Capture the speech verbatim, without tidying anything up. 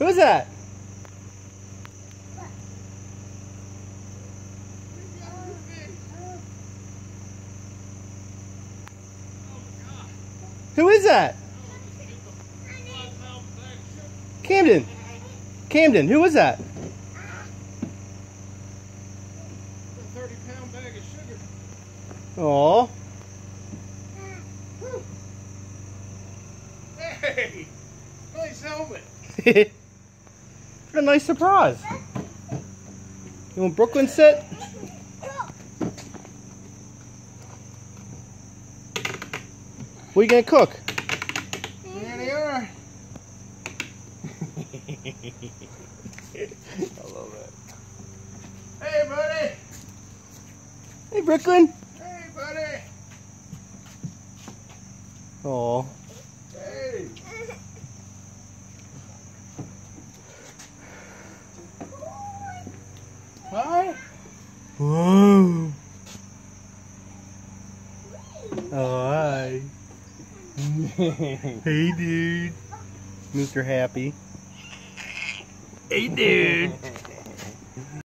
Who's that? Who is that? Camden. Camden, who was that? thirty pound bag of sugar. Aw. Hey! Nice helmet. What a nice surprise. You want Brooklyn sit? What are you gonna cook? There they are. I love it. Hey, buddy. Hey, Brooklyn. Hey, buddy. Aw. Hey. Hi. Whoa. Oh, hi. Hey, dude. Mister Happy. Hey, dude.